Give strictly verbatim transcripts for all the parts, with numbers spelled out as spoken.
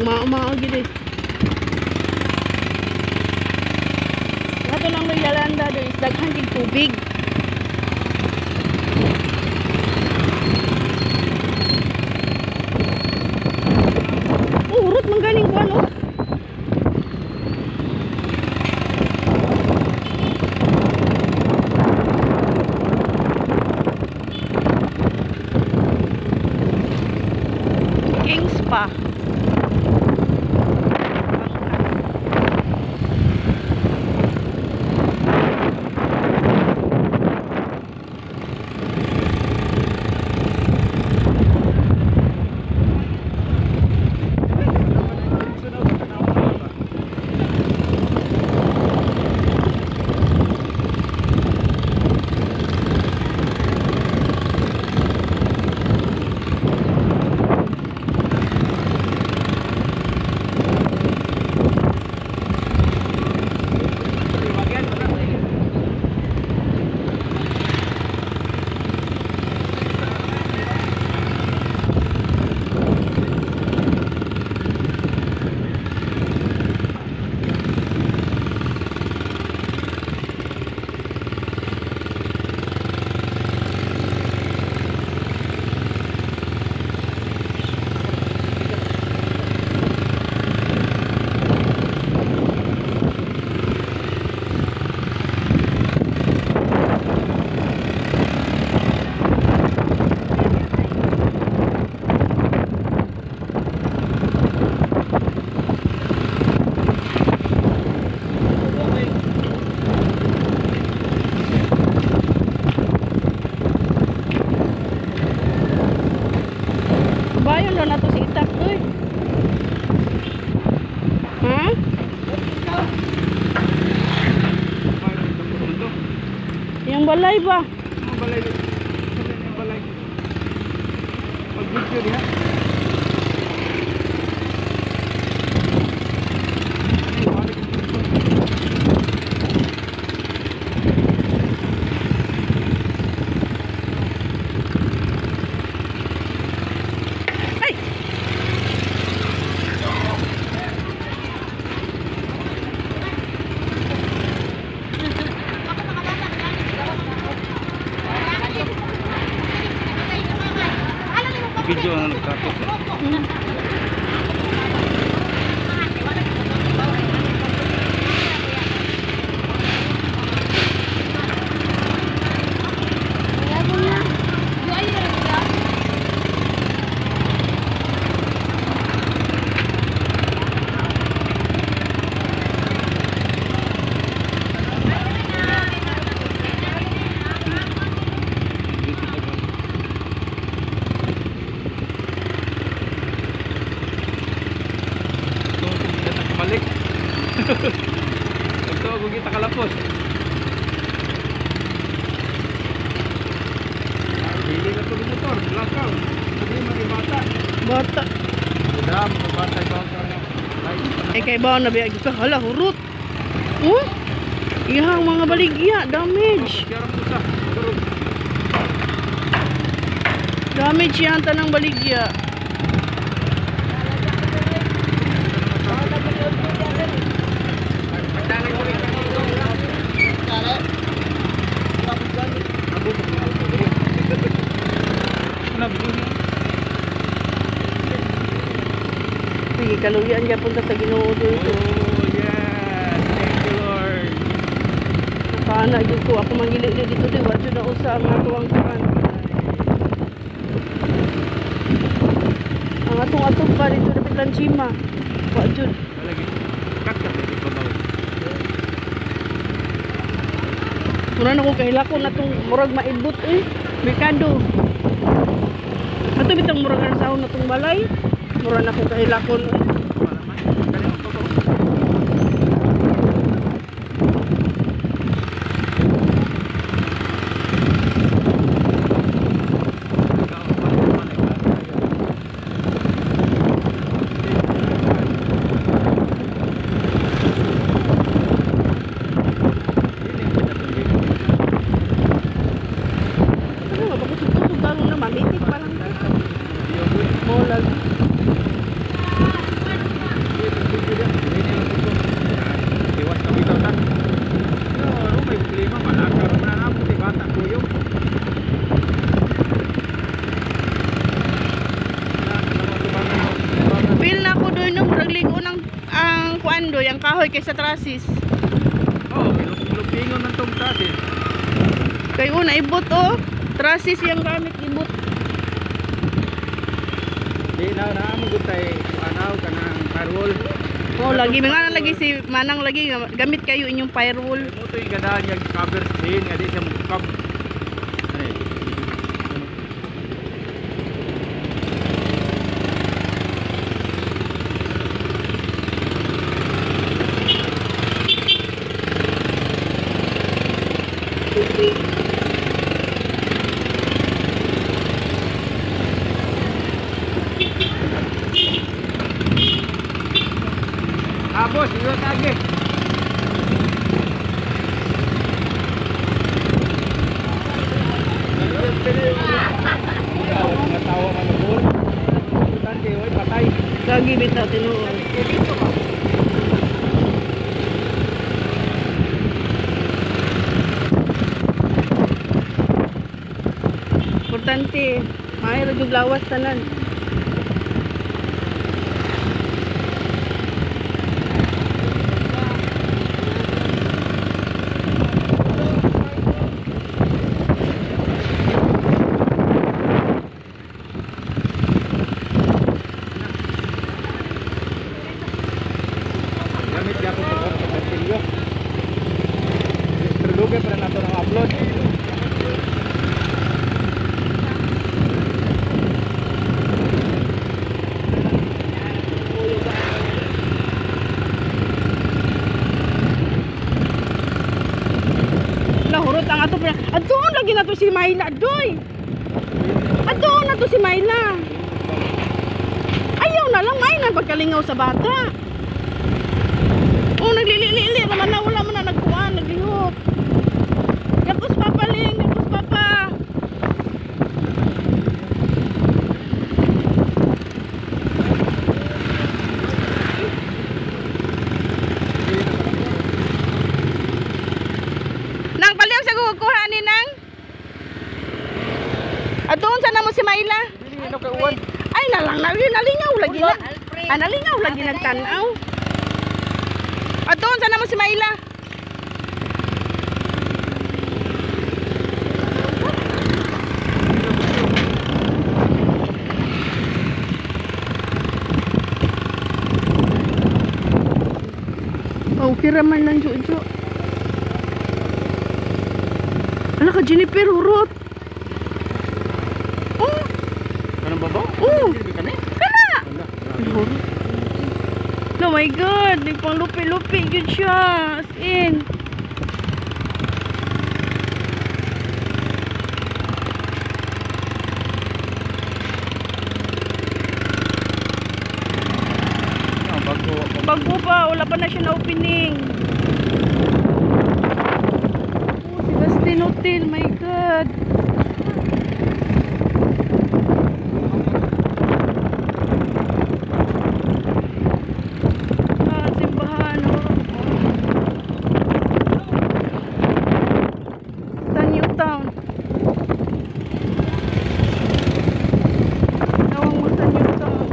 nagmao-mao gid eh. Ato lang may Yolanda do is daghan gid tubig. Oh, urot man galing ko ano. Kings pa. Bayon na nato si Itak oy. Ha? Yang balay ba? Yung balay. Yung balay. Pag-video diha. Video na nagkapot. Hmm. Balik. Ito ako kita kalapos. Hindi na ito motor, lakaw. Hindi mga bata. Bata. Dam, bata bata. Eh kay baon na biya ka hala hurot. Oh? Ihang mga baligya damage. Damage yan tanang baligya. Sige, kaluyan dyan punta sa Ginoo dito. Oh, yes. Thank you, Lord. Paana, dito ko. Ako mangili dito dito. Wala na usa ang natuwang kuhan. Ang atong-atong pa dito na pitlan chima. Wala dyan. Lagi. Kat ka dito daw. Muna na ko kahilako na itong murag maibot eh. Merkado. Ato bitang murag ang sahon na itong balay. Murag na ko kahilakon. Mamitik pa lang. Molag. sa trasis. Oh, pinupingon ng tong trasis. Kay una ibot oh. Trasis yung gamit ibot. Di na na mo gutay anaw kanang firewall. Oh, lagi mga lagi si Manang lagi gamit kayo inyong firewall. Mo to yung ganahan yung cover screen nga di siya mukab. Ay. Ah, boss, iwan lagi. Matawa man ang bull. Importante, oy, patay. Lagi bitaw tinuod. Importante, ay ra jud lawas tanan. Gamit niya ako sa martilyo. Terduga para nato ng upload. Lahurot ang ato pa. Adun lagi na to si Myla doy. Adun na to si Myla. Ayaw na lang may na pagkalingaw sa bata. Oh, naglili-lili naman na wala man na nagkuhan, naglihok. Gapos papa ling, gapos papa. Nang paliw sa kukuha ni nang. Adun sana mo si Myla. Dili no kay uwan. Ay nalang nalingaw lagi na. Ah, nalingaw lagi nagtanaw. Adun sana mo si Myla. Oh, kira man lang Jojo. Ala ka Jennifer hurot. Oh, Kanang baba? oh. Dili kani? Kana. Wala. Oh my god, nagpang lupi-lupi yun siya. As in. Ang bago. Bago pa, wala pa na siya na opening. Oh, si Bastin Hotel, my god. Ah, simbahan, oh. Tanyo Town. Tawang mo Tanyo Town.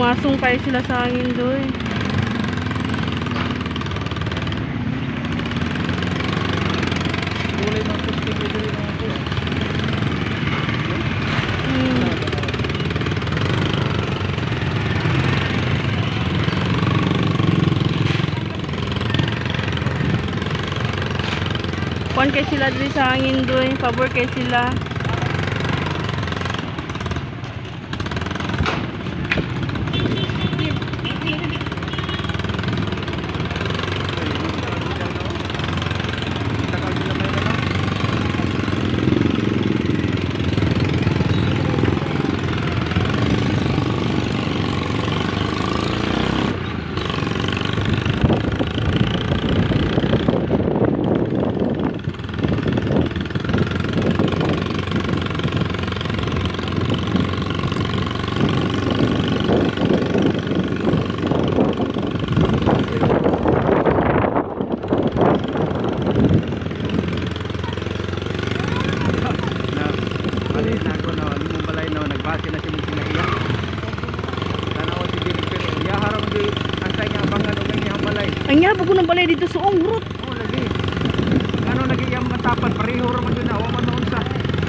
Umasong kayo sila sa hangin doy. Kulay ng plastic ito rin ako. Hmm. Kuan kay sila diri sa hangin doy, pabor kay sila. Nagbase na siya ng sinaiyak. Tanaw si Jennifer. Ya harang di antay niya bangan o ganyan balay. Ang yabo ko ng balay dito sa ungrot. Oh lagi. Ano lagi yang matapan pareho ra man yun na o man noon sa.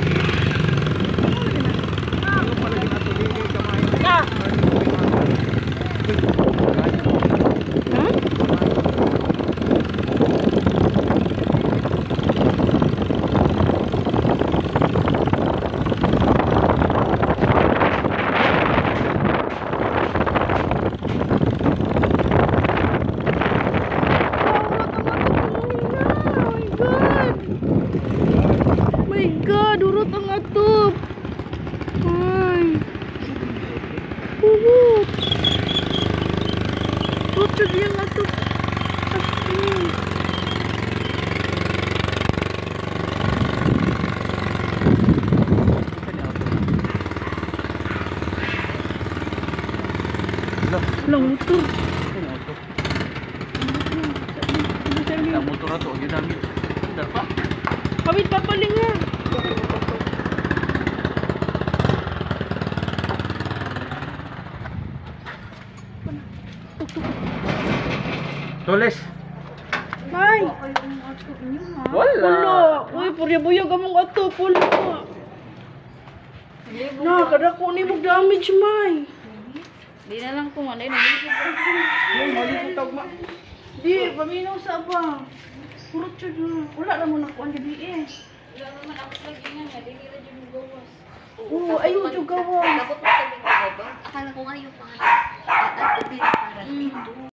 Ano pa lagi nato dili kamay. Ya. Ha? My God, urot ang atop. Ay. Urot. Urot yun yung atop. Asli. Lang motor. Ang motor ato yun namin. Darpa. Kawit papaling nga. Tulis. May. Wala. Pulo. Uy, purya-buyag among ato. Pulo. Na, kada ko ni mo damage, May. Di na lang kung ano yun. Yung mali ko tagma. Di, paminaw sa abang. Purot siya dun. Wala naman ako ang gabi eh. Wala naman ako lagi nga nga. Di nila dyan gawas. Oo, ayaw dyan gawa. Takot mo sabihin ko ba? Akala ko nga yung pangalan. At at para dito.